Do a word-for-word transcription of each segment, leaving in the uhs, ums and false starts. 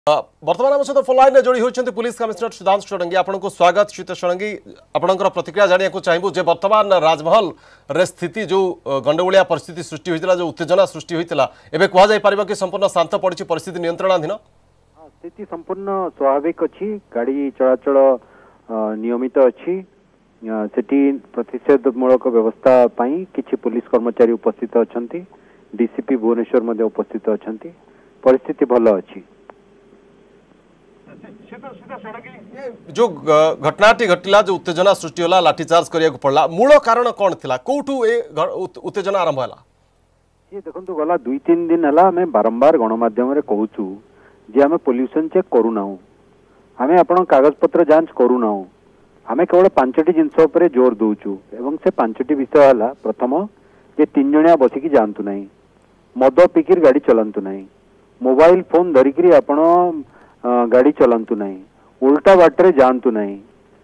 बर्तमान आम सहित फोन लाइन जोड़ी होती पुलिस कमिश्नर सुधांशु षडंगी। आपको स्वागत श्रीत षडंगी। आपंकर प्रतिक्रिया जाना चाहूँ जे बर्तमान राजमहल रे स्थिति जो गंडगोलिया परिस्थिति सृष्टि होता जो उत्तेजना सृष्टि होता एवं कहुपर कि संपूर्ण शांत पड़ी परिस्थिति नियंत्रणाधीन। स्थिति संपूर्ण स्वाभाविक अच्छी गाड़ी चलाचल नियमित अच्छी सेठी प्रतिषेधमूलक व्यवस्था किसी पुलिस कर्मचारी उपस्थित अच्छा डीसीपी भुवनेश्वर उपस्थित अच्छा परिस्थिति भल अच्छी। जो घटनाटी घटला जो उत्तेजना सृष्टि होला लाठीचार्ज करिया पड़ला मूल कारण कौन थिला कोठू ए उत्तेजना आरंभ होला? ये देखंतु गला दुई तीन दिन हला हमें बारंबार गणमाध्यम रे कहूचु जे हमें पोल्यूशन चेक करू नाउ हमें आपण कागज पत्र जांच करू नाउ हमें केवल पांचटी जिंस उपरे जोर दोचु एवं से पांचटी विषय हला प्रथम जे तीन जणिया बसिकी जानतु नाही मद पिकिर गाड़ी चलंतु नाही मोबाइल फोन धरिकरी आपण गाड़ी चलंतु नाही उल्टा बाटरे जानतु नाही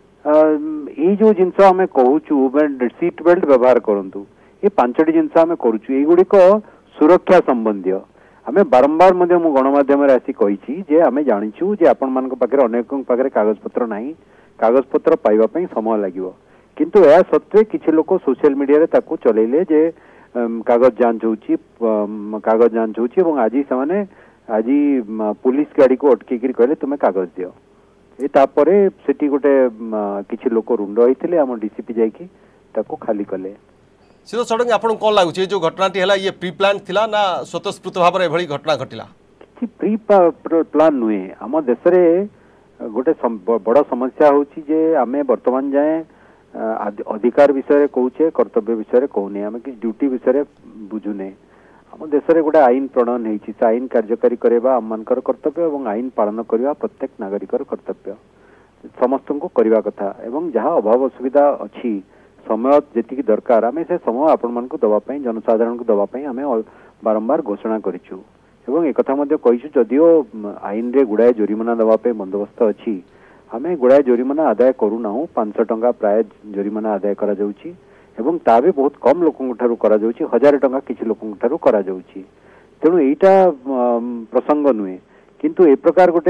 ये जो जिनस आम कहूचु सीट बेल्ट व्यवहार करंतु ये पांचटी जिनस आम करूचु ये गुड़िक सुरक्षा संबंधी आम बारंबार मध्य मु गणमाध्यम आसी कही जे आम जानिचु जे आपण मान पाखे अनेक पाखे कागज पत्र नाही कागज पत्र पाइबा पई समय लागिवो किंतु या सत्वे किछि लोक सोशल मीडिया रे ताकू चलेले जे कागज जांच होची कागज जांच होची एवं आज से आज पुलिस गाड़ी को अटकी कहले तुम्हें कागज दियो ए तापरे सेठी गोटे किछि लोक रुंड होइतिले हम डीसीपी जाइकी ताको खाली कले। सिधो सडन आपन कोन लागुची जो घटनाटी हला ये प्री प्लान थिला ना स्वतःस्फूर्त भाबरे एभली घटना घटिला? किछि प्री प्लान नुए हम देश रे गोटे बड़ समस्या होची जे आमे वर्तमान जाए अधिकार विषय रे कहूचे कर्तव्य विषय रे कहूने आमे कि ड्यूटी विषय रे बुझुने आम देश में गोटे आईन प्रणयन होती से आईन कार्यकारी करवा आमर कर्तव्य और आईन पालन करवा प्रत्येक नागरिकर कर्तव्य समस्त को करवा कथा एवं जहाँ अभाव असुविधा अच्छी समय जी दरकार आम से समय आपण मान दवाई जनसाधारण को दवाई आम बारंबार घोषणा करूँ एवं एक कहीचु जदिओ आईन रे गुड़ाए जोरिमाना दवाई बंदोबस्त अच्छी आम गुड़ाए जोरिमाना आदाय करूना पांच टंका प्राय जोरिमाना आदाय करा जाउची एवं ता भी बहुत कम लोकों ठारू करा जाउची हजार टंका किछि लोकों ठारू करा जाउची तेणु एटा प्रसंग नुहे किंतु ए प्रकार गोटे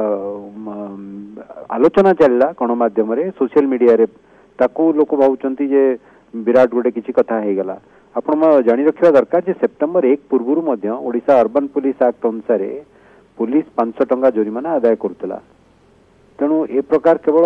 आलोचना चलला गणमाध्यम रे सोशल मीडिया रे ताकू लोक भावुचंती जे विराट गोटे किछि कथा हे गला आपण जानि रखिबा दरकार जे सेप्टेम्बर एक पूर्वरु मध्य ओडिशा अर्बन पुलिस एक्ट अनुसार पुलिस पांच टंका जोरिमाना आदाय करतला तेणु ए प्रकार केवल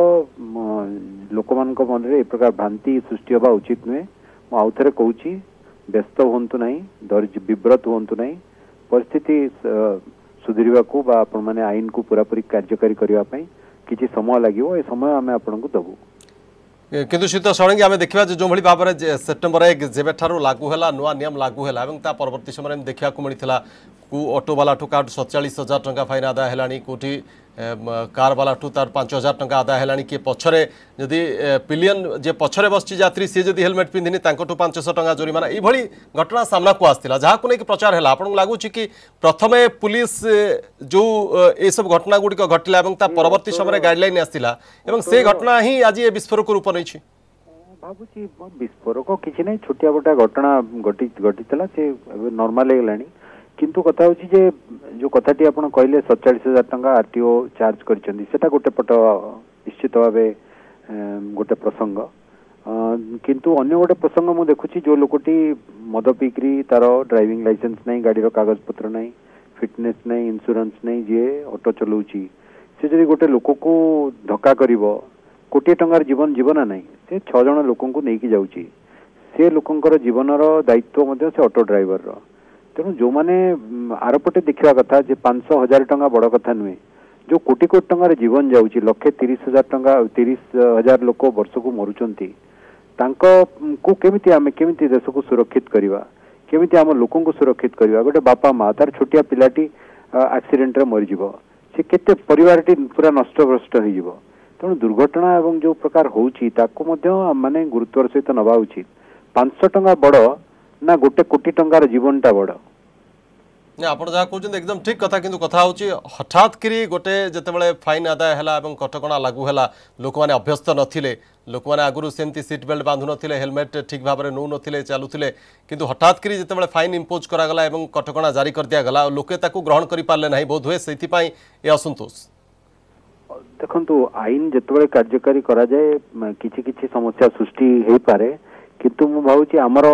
लोक मान मन रे ए प्रकार भ्रांति सृष्टि होगा उचित नुहे मु आउ थे कहूँ व्यस्त हूँ ना दर्ज विव्रत हूँ ना परिस्थिति सुधरवा को आपण मैंने आईन को पूरापूरी कार्यकारी करने किसी समय लगे ए समय आम आपन को दबू किंतु शीत षडंगी आम देखा जो भाई भाव में सेप्टेम्बर एक जेबे ठारू लागू है नुआ नियम लागू है परवर्ती समय देखा मिलता को ऑटो वाला ठू काट सतचाश हजार टंका फाइन आदाय है कौटी कार वाला ठू तार पांच हजार टंका आदाय है किए पछरे जदि पिलियन जे पछरे बसची यात्री सी जदि हेलमेट पिंधिनी तांकठू पांचश टंका जोरिमाना ये घटना सामना को आसला जहाँ को लेकिन प्रचार है आपको लगुच कि प्रथमे पुलिस जो ये सब घटना गुड़िक घटला परवर्ती समय गाइडलाइन आसला से घटना ही आज ये विस्फोरक रूप नहीं भावुची विस्फोरक किसी नहीं छोटिया मोटा घटना घटी घटी से नॉर्मल हो किंतु कथा होची जे जो कथाटी आपण कहले सतचाश हजार टंका आरटीओ चार्ज करछंती गोटे पट निश्चित भाव गोटे प्रसंग किंतु अन्य गोटे प्रसंग मु देखुची जो लोकटी मद पीकरी तार ड्राइविंग लाइसेंस नहीं गाड़ी कागज पत्र नहीं फिटनेस नहीं इंश्योरेंस नहीं जी ऑटो चलाउची से जदि गोटे लोक को धक्का करिवो कोटी टंकार जीवन जीवन नहीं से छह जन लोक को लेकिन जाउची से लोकंकर जीवनर दायित्व मध्य से ऑटो ड्राइवर रो तेणु जो मैंने आरपटे देखा कथा जे पांच सौ हजार टंका बड़ कथा नुहे जो कोटी कोटी टंकार जीवन जाऊँगी लक्षे तीस हजार टंका तीस हजार लोक वर्ष को मरुचंती को केमिति आमे केमिति देश को सुरक्षित करवा केमिति आम लोक को सुरक्षित करवा गोटे बापा माँ तार छोटिया पिलाटी एक्सीडेंट रे मरीज से केते परिवारटी पूरा नष्टभ्रष्ट हो तेणु दुर्घटना एवं जो प्रकार होउची ताको मध्य माने गुरुत्वर सहित नवा उचित पांच सौ टंका बड़ ना गोटे कोटी टंकार जीवनटा बड़ ना आपण जहाँ कहते एकदम ठीक कथा किंतु कथा होची हठात करी गोटे जितेबाला फाइन आदाय है कटकणा लागू है लोक मैंने अभ्यस्त नथिले लोक मैंने आगुरी सेमती सीट बेल्ट बांधु नथिले हेलमेट ठीक भाव में नौ नथिले चलुथिले किंतु हठात करी जितेबाला फाइन इम्पोज करागला एवं कटकणा जारी कर दिया लोके ताकू ग्रहण कर पारे ना बोध हुए से असंतोष देखो आईन जिते कार्यकारी करा जाए किछि किछि समस्या सृष्टि हो पारे किंतु मु भावुची आमर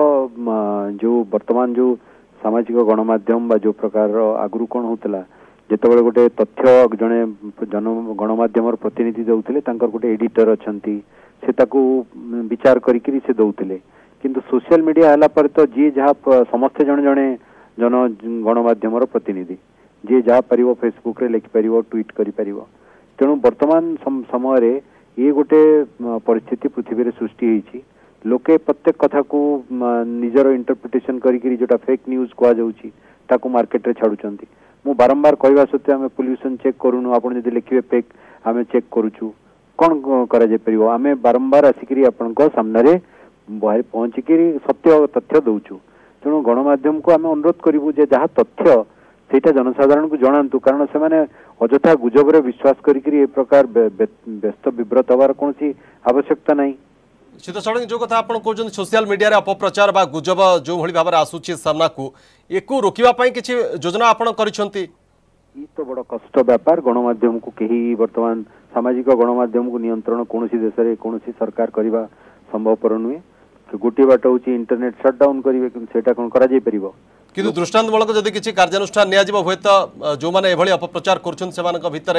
जो वर्तमान जो सामाजिक गणमाध्यम जो प्रकार आगुरी कौन होता जिते गोटे तथ्य जड़े जन गणमाध्यम प्रतिनिधि दौले गोटे एडिटर अच्छा से ताकू विचार करी से दौले किंतु सोशल मीडिया है पर तो जी जहाँ समस्ते जड़े जड़े जन गणमाध्यम प्रतिनिधि जी जहाँ पार फेसबुक रे लिखिपर ट्वीट कर तेणु वर्तमान समय रे ये गोटे परिस्थिति पृथ्वी रे सृष्टि होती लोके प्रत्येक कथा को निजर इंटरप्रिटेशन करी जोटा फेक न्यूज कह जाऊँ मार्केट रे छाड़ुचंती मु बारंबार कहवा सत्वे आम पोल्यूशन चेक करूनु आपण जदि लिखिबे फेक आम चेक करूछु कौन करा जाय परिबो आम बारंबार आसिकरी आपण सामने रे बाहर पहुंचिकी सत्य तथ्य दउछु तेणु गणमाध्यम को आम अनुरोध करूँ जे जहाँ तथ्य सेटा जनसाधारण को जनातु कारण से माने अजथा गुजब रे विश्वास करी प्रकार व्यस्त विव्रत हवार कौन आवश्यकता नहीं शीत षडंगी जो कथा आप सोशल मीडिया अपप्रचार बा गुजब जो भली भाव आसूची सामना को एको रोकिबा पई किछि योजना आपण करिसंती ई तो बड़ कष्ट व्यापार गणमाध्यम को कहीं वर्तमान सामाजिक गणमाध्यम को नियंत्रण कौन देश में कौन सरकार करवा संभवपर नुहे गोटे बाट हूँ इंटरनेट सटडाउन करेंगे सेटा कौन करा जाय परिबो किंतु दृष्टान्तमूलक जदि किसी कार्यानुष्ठान निया हुए तो जो मैंने एभली अपप्रचार कर भितर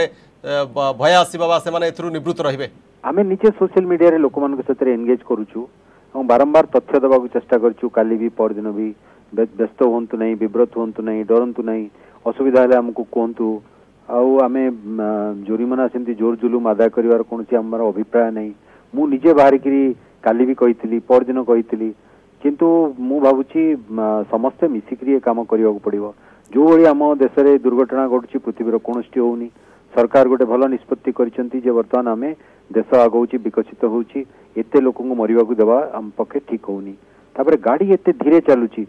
भय आसवा से निवृत्त रहिबे आमे निजे सोशल मीडिया रे लोक मान सहित एंगेज करूछु और बारंबार तथ्य देवा चेष्टा करूछु काली भी परदिन भी व्यस्त होंतु नहीं विव्रत होंतु नहीं डरंतु नहीं असुविधा है हमको कहतु आमे जोरीमाना सेमती जोर जुलुम आदाय करिवार कोनसी हमर अभिप्राय नहीं मु निजे बाहर करी काली भी कहितली परदिन कहितली किंतु मु भावुची समस्ते मिसिक्री काम करने पड़ो जो भाई आम देश में दुर्घटना घटुची पृथ्वीर कौन होनी सरकार गोटे भल निष्पत्ति कर बर्तमान आम देश आगौची विकसित होची एते लोक मरवा देवा आम पक्षे ठीक होनी तापर गाड़ी एते धीरे चलुची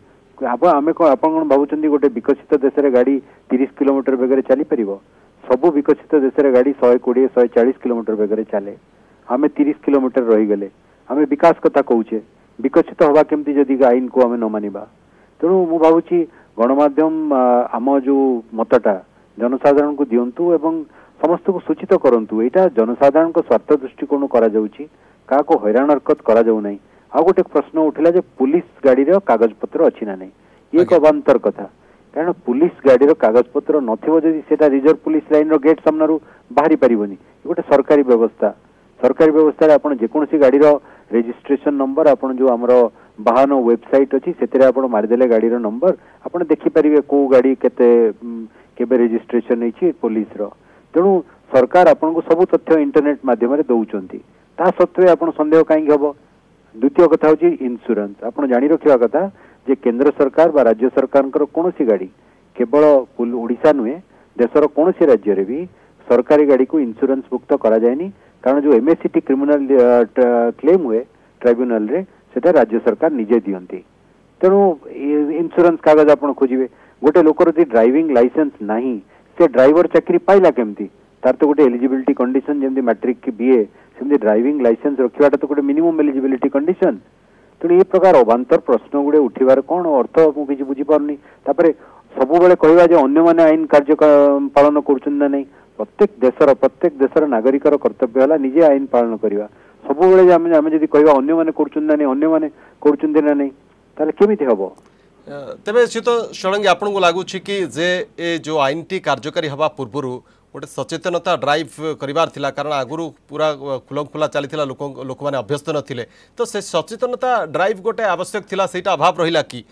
आम कौन आप भावुं गोटे विकसित देश में गाड़ी तीस किलोमीटर बेगर चली पार सबू विकसित देश में गाड़ी शहे कोड़े शहे चालीस किलोमीटर बेगर चले आम तीस किलोमीटर रहीगले आम विकास कथा कौचे विकसित हवा केमती जदि आईन को आम न मानिबा तेणु मु भावुची गणमाध्यम आम जो मतटा जनसाधारण को दिंतु एवं समस्त को सूचित करंतु एटा जनसाधारण को स्वार्थ दृष्टिकोण करा जाउची का को हैरान हरकत करा जाउ नै आ गोटे प्रश्न उठिला जे पुलिस गाड़ी रो कागज पत्र अछि ना नै ये एक अवांतर कथा कारण पुलिस गाड़ी रो कागज पत्र नथिबो जदि सेटा रिजर्व पुलिस लाइन रो गेट सामनारू बाहरी परिबोनी गोटे सरकारी व्यवस्था सरकारी व्यवस्था रे आपण जेकोसी गाड़ी रो रेजिस्ट्रेशन नंबर आपण जो हमरो वाहन वेबसाइट अछि सेतरे आपण मारिदेले गाड़ी रो नंबर आपण देखि परिबे को गाड़ी केते केबे रेजिस्ट्रेशन नै छी पुलिस रो तेणु सरकार आपण को सब तथ्य इंटरनेट माध्यम रे दउचंती ता सत्वे आपण संदेह काई हबो द्वितीय कथा होची इंश्योरेंस आपण जानि रखिवा कथा जे केंद्र सरकार बा राज्य सरकारनकर कोनोसी गाड़ी केवल ओडिशा नुहे देशर कोनोसी राज्य रे भी सरकारी गाड़ी को इंश्योरेंस मुक्त करा जायनी कारण जो एमएससीटी क्रिमिनल क्लेम हुए ट्राइब्यूनल रे सेटा राज्य सरकार निजे दियंती तेणु इंश्योरेंस कागज आपण खोजिबे गोटे लोकर जदि ड्राइविंग लाइसेंस नहीं से ड्राइवर चाकरी पाइला केमती तार तो गोटे एलिजिबिलिटी कंडीशन जेमती मैट्रिक की बीए सेमती ड्राइविंग लाइसेंस रखिवाटा तो गोटे मिनिमम एलिजिबिलिटी कंडीशन तेणु ये प्रकार अवांतर प्रश्न गुड़े उठिबार कौन अर्थ मु किछि बुझी पारनी तापरे सब बेले कहवा जे अन्य माने आईन कार्य पालन करूछन ना नहीं प्रत्येक देशर प्रत्येक देशर नागरिकर कर्तव्य है निजे आईन पालन करवा सब बेले आम आम जदि कहवा अन्य माने करूछन ना नहीं अन्य माने करूछन ना नहीं ताले केमिति हबो तेबे शीत षडंगी आपन को लागुछि कि जे ए जो आईन टी कार्यकारी हवा पूर्वरु गोटे सचेतनता ड्राइव करिवार थिला कारण आगुरु पूरा खुलम खुला चलीथिला लोक लोक माने अभ्यस्त नथिले तो से सचेतनता ड्राइव गोटे आवश्यक थिला सेटा अभाव रहिला कि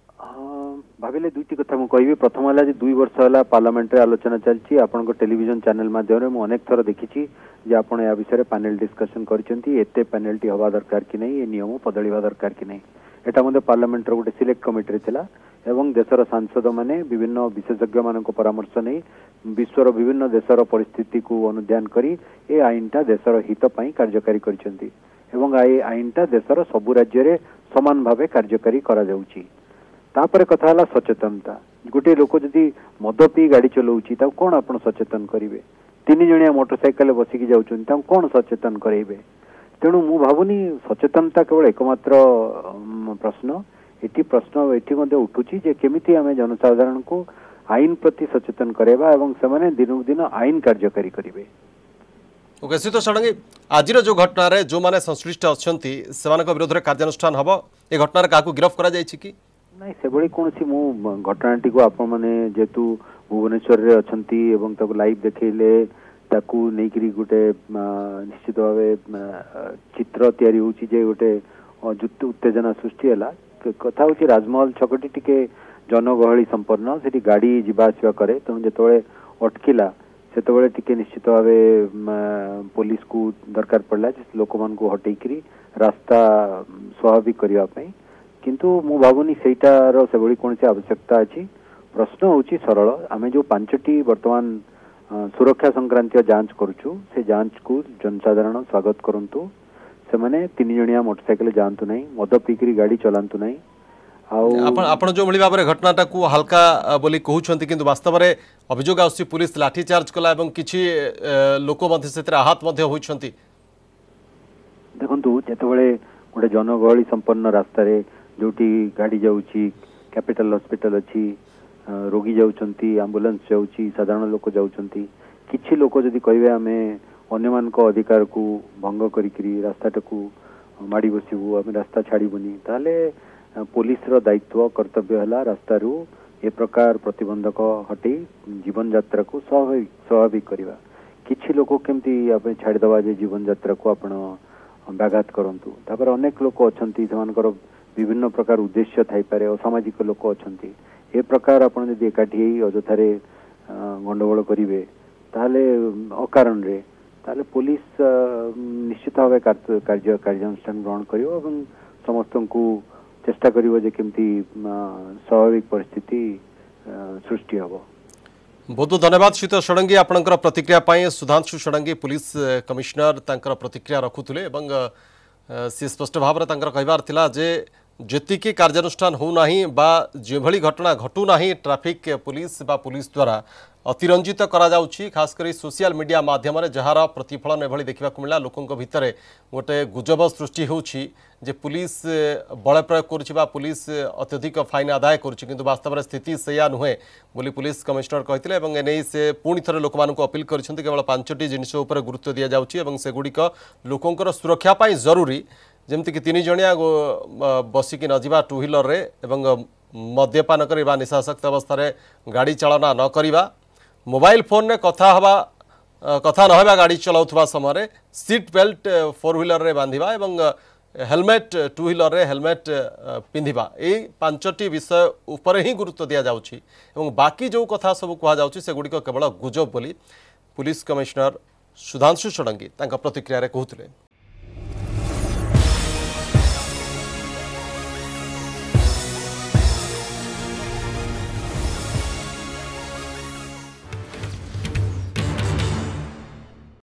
भाविले दुईटी कथा मु कहबी प्रथम हला जे दुई वर्ष हला पार्लियामेंट रे आलोचना चलची आपन को टेलीविजन चैनल माध्यम रे मु अनेक थर देखिची जे आपन या विषय रे पैनल डिस्कशन करचंती एते पेनल्टी हवा दरकार कि नहीं ए नियम बदलिवा दरकार कि नहीं एटा मध्ये पार्लियामेंट रो गोटे सिलेक्ट कमिटी रे थिला एवं देशर सांसद माने विभिन्न विशेषज्ञ मानक परामर्श नै विश्वर विभिन्न देशर परिस्थिति को अनुध्यान करी ए आईनटा देशर हित पई कार्यकारी करचंती एवं ए आईनटा देशर सबु राज्य रे समान भावे कार्यकारी करा जाउची तापर कथा हला सचेतनता गोटे लोक जदि मद पी गाड़ी चलाऊँगी कौन आप सचेतन करेंगे तीन जणिया मोटरसाइकेल बसिकी जाऊँ कौन सचेतन करेंगे तेणु मु भावुनी सचेतनता केवल एकमात्र प्रश्न एटी प्रश्न एटी उठुची जे केमिति आमे जनसाधारण को आईन प्रति सचेतन करेबा एवं सेमाने दिनकु दिन आईन कार्यकारी करिवे। ओके सीतो षडंगी आज जो घटना रे जो माने संश्लिष्ट अछंती सेमानक विरोध रे कार्यानुष्ठान हबो ए घटना रे काकू गिरफ्त करा जायछि कि नहीं से बड़ी कौन सी मु घटनाटी को आप माने जेतु भुवनेश्वर रे अछंती एवं ताको लाइव देखैले ताकू नेकरी गोटे निश्चित भाव चित्र तैयारी होची जे गोटे उत्तेजना सृष्टि हैला कथा होची राजमहल छकटी टिके जनगहली संपन्न सेठी गाड़ी जीवा आसिया करे तेणु जेतबळे अटकिला सेतबळे टिके निश्चित भाव पुलिस को दरकार पड़ला लोक मान को हटेकरी रास्ता स्वाभाविक करबा पई किंतु मु भावुनी सेटार सेभली कौन सी आवश्यकता अच्छी प्रश्न होची सरल आमे जो पांचटी वर्तमान सुरक्षा संक्रांत जांच करूछु से जांच को जनसाधारण स्वागत करंतु से माने तीन जणिया मोटरसाइकिल जांतु नहीं मद पीकरी गाड़ी चलांतु नहीं आपण आपण जो भली भाबरे घटनाटा को हल्का बोली कहउछंती किंतु वास्तव रे अभियोग आसी पुलिस लाठी चार्ज कला एवं किछि लोक मध्ये सेतरे आहत मध्ये होइछंती देखंतु जेतबळे गोटे जनगहली संपन्न रास्ता रे जोटी गाड़ी जाउची कैपिटल हॉस्पिटल अच्छी रोगी जाउछंती एम्बुलेंस जाउची साधारण लोक जाउछंती किछि लोक जदि कहबे आमे अन्यमान को अधिकार को भंग करिकरी रास्ताटा को माड़ी बसिबू आमे रास्ता छाड़ीबुनी ताले पुलिस रो दायित्व कर्तव्य हला रास्ता रु ए प्रकार प्रतिबंधक हटी जीवन यात्रा को स्वाभाविक स्वाभाविक करवा किछि लोक केमती आमे छाड़ी दबा जे जीवन यात्रा को आपण व्याघात करंतु तापर अनेक लोक अछंती सेमानकर विभिन्न प्रकार उद्देश्य थाई पारे असामाजिक लोक अछंती ए प्रकार आपण जदि एकाठी अजथारे गंडगोल करिवे ताले अकारण रे ताले पुलिस निश्चित भाव कार्य कार्यानुष्ठान ग्रहण करियो एवं समस्त को चेष्टा करियो जे केमती स्वाभाविक परिस्थिति सृष्टि हबो। बहुत बहुत धन्यवाद शीत षडंगी आपणकर प्रतिक्रिया पाए सुधांशु षडंगी पुलिस कमिश्नर तांकर प्रतिक्रिया रखुले एवं सी स्पष्ट भाव में तांकर कहबार थिला जे जेतिकी कार्यानुष्ठान होना बा जेभली घटना घटुना ट्राफिक पुलिस बा पुलिस द्वारा अतिरंजित करा जाउछि खास करी सोशल मीडिया माध्यम रे जहार प्रतिफलन एभली देखा मिला लोकों भितर गोटे गुजब सृष्टि होछि जे पुलिस बल प्रयोग करुछि बा पुलिस अत्यधिक फाइन आदाय करुछि किंतु वास्तव में स्थिति सेया नुहे बोली पुलिस कमिश्नर कहथिले एवं एनै से पुणी थरे लोक मानक अपील करिसेंति केवल पांचटी जिनिस उपर गुरुत्व दिया जाउछि एवं से गुडिक लोकंकर सुरक्षा पाई जरूरी जेमति कि तीन जणिया बसिकी न जिबा टू व्हीलर रे एवं मद्यपान करिबा निशासक्त अवस्था रे गाड़ी चालना न करिबा मोबाइल फोन ने कथा हवा कथा न होबा गाड़ी चलाउथबा समय सीट बेल्ट फोर व्हीलर रे बांधिबा एवं हेलमेट टू व्हीलर रे हेलमेट पिंधिबा ए पांचटी विषय ऊपर ही गुरुत्व दिया जाउछि एवं बाकी जो कथा सब कहा जाउछि से गुडिक केवल गुजब बोली पुलिस कमिश्नर सुधांशु षडंगी तांका प्रतिक्रिया रे कहउथिले।